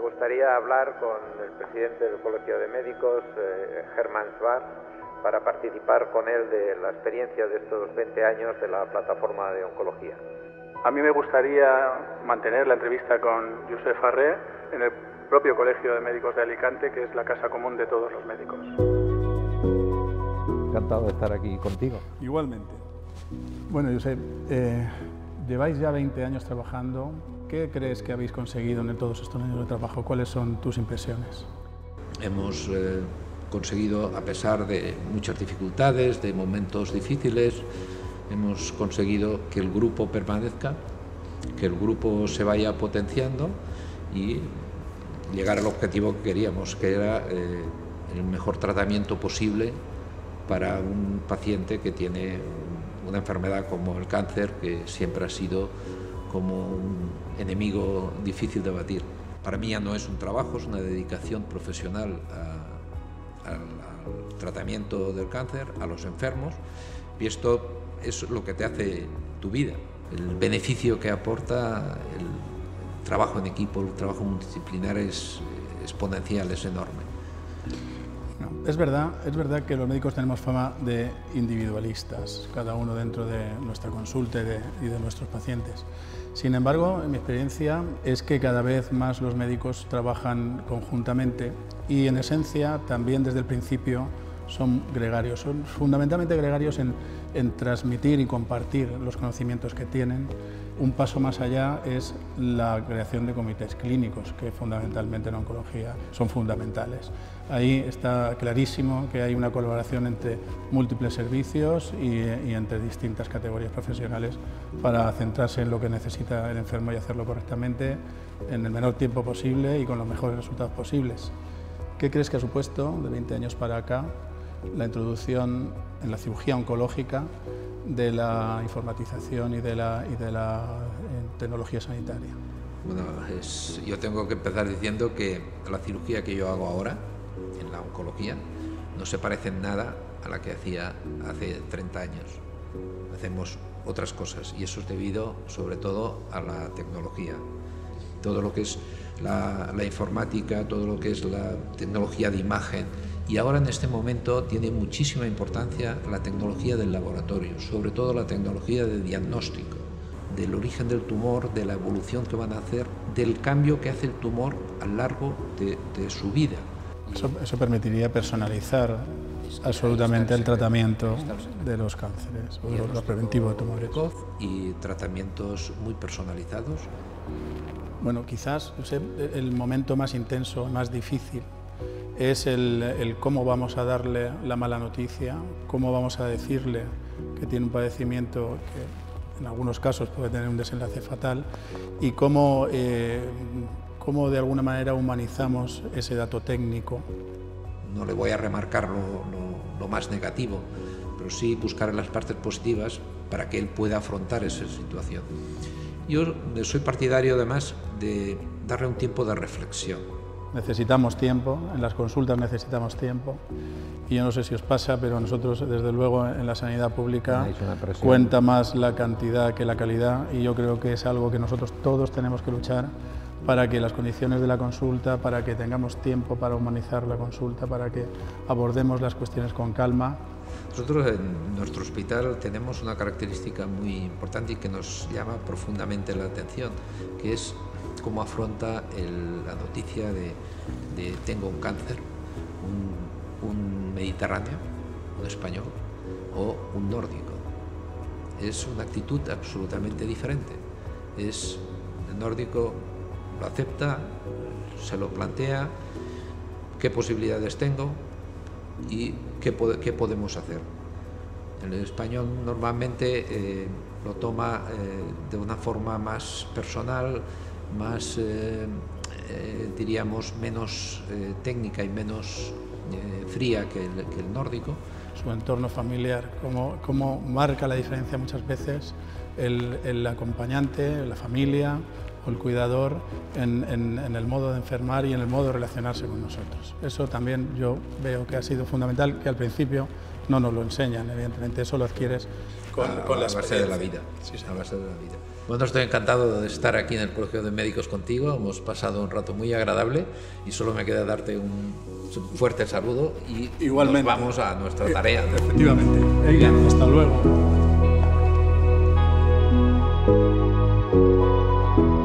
gustaría hablar con el presidente del Colegio de Médicos, Hermann Schwarz, para participar con él de la experiencia de estos 20 años de la plataforma de oncología. A mí me gustaría mantener la entrevista con Josep Farré en el propio Colegio de Médicos de Alicante, que es la casa común de todos los médicos. Encantado de estar aquí contigo. Igualmente. Bueno, Josep, lleváis ya 20 años trabajando. ¿Qué crees que habéis conseguido en todos estos años de trabajo? ¿Cuáles son tus impresiones? Hemos conseguido, a pesar de muchas dificultades, de momentos difíciles, hemos conseguido que el grupo permanezca, que el grupo se vaya potenciando y llegar al objetivo que queríamos, que era el mejor tratamiento posible para un paciente que tiene una enfermedad como el cáncer, que siempre ha sido como un enemigo difícil de batir. Para mí ya no es un trabajo, es una dedicación profesional al tratamiento del cáncer, a los enfermos, y esto es lo que te hace tu vida. El beneficio que aporta el trabajo en equipo, el trabajo multidisciplinar es exponencial, es enorme. Es verdad que los médicos tenemos fama de individualistas, cada uno dentro de nuestra consulta y de nuestros pacientes. Sin embargo, en mi experiencia es que cada vez más los médicos trabajan conjuntamente y en esencia también desde el principio son gregarios, son fundamentalmente gregarios en transmitir y compartir los conocimientos que tienen. Un paso más allá es la creación de comités clínicos, que fundamentalmente en oncología son fundamentales. Ahí está clarísimo que hay una colaboración entre múltiples servicios y entre distintas categorías profesionales para centrarse en lo que necesita el enfermo y hacerlo correctamente en el menor tiempo posible y con los mejores resultados posibles. ¿Qué crees que ha supuesto de 20 años para acá la introducción en la cirugía oncológica de la informatización y de la tecnología sanitaria? Bueno, yo tengo que empezar diciendo que la cirugía que yo hago ahora, en la oncología, no se parece en nada a la que hacía hace 30 años. Hacemos otras cosas y eso es debido sobre todo a la tecnología. Todo lo que es la informática, todo lo que es la tecnología de imagen, y ahora en este momento tiene muchísima importancia la tecnología del laboratorio, sobre todo la tecnología de diagnóstico, del origen del tumor, de la evolución que van a hacer, del cambio que hace el tumor a lo largo de su vida. Eso permitiría personalizar absolutamente el tratamiento de los cánceres, o de los preventivos de tumores. Y tratamientos muy personalizados. Bueno, quizás el momento más intenso, más difícil, es el cómo vamos a darle la mala noticia, cómo vamos a decirle que tiene un padecimiento que en algunos casos puede tener un desenlace fatal y cómo de alguna manera humanizamos ese dato técnico. No le voy a remarcar lo más negativo, pero sí buscar las partes positivas para que él pueda afrontar esa situación. Yo soy partidario además de darle un tiempo de reflexión. Necesitamos tiempo, en las consultas necesitamos tiempo y yo no sé si os pasa, pero nosotros desde luego en la sanidad pública cuenta más la cantidad que la calidad y yo creo que es algo que nosotros todos tenemos que luchar para que las condiciones de la consulta, para que tengamos tiempo para humanizar la consulta, para que abordemos las cuestiones con calma. Nosotros en nuestro hospital tenemos una característica muy importante y que nos llama profundamente la atención, que es cómo afronta la noticia de tengo un cáncer, un mediterráneo, un español o un nórdico. Es una actitud absolutamente diferente. El nórdico lo acepta, se lo plantea, qué posibilidades tengo y qué podemos hacer. El español normalmente lo toma de una forma más personal, más, diríamos, menos técnica y menos fría que el nórdico. Su entorno familiar, cómo marca la diferencia muchas veces el acompañante, la familia o el cuidador en el modo de enfermar y en el modo de relacionarse con nosotros. Eso también yo veo que ha sido fundamental, que al principio no nos lo enseñan, evidentemente eso lo adquieres con la base de la vida. Sí, sí. A base de la vida. Bueno, estoy encantado de estar aquí en el Colegio de Médicos contigo, hemos pasado un rato muy agradable y solo me queda darte un fuerte saludo y igualmente nos vamos a nuestra tarea. Efectivamente. Venga, hasta luego.